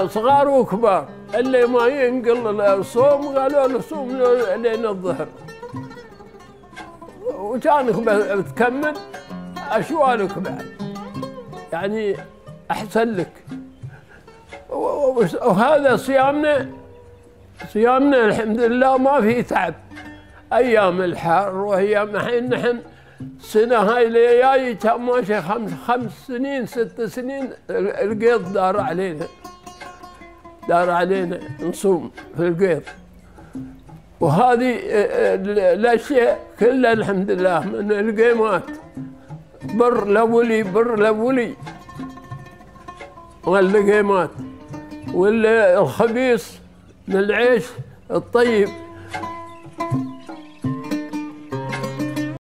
صغار وكبار، اللي ما ينقل الصوم قالوا له صوم لين الظهر، وكانك بتكمل أشوالك بعد، يعني أحسن لك. وهذا صيامنا الحمد لله ما في تعب. أيام الحر وأيام الحين نحن السنة هاي اللي جاي كان ماشي 5 سنين 6 سنين القيض دار علينا نصوم في القيض. وهذه الأشياء كلها الحمد لله من القيمات، بر لولي والقيمات، والخبيص من العيش الطيب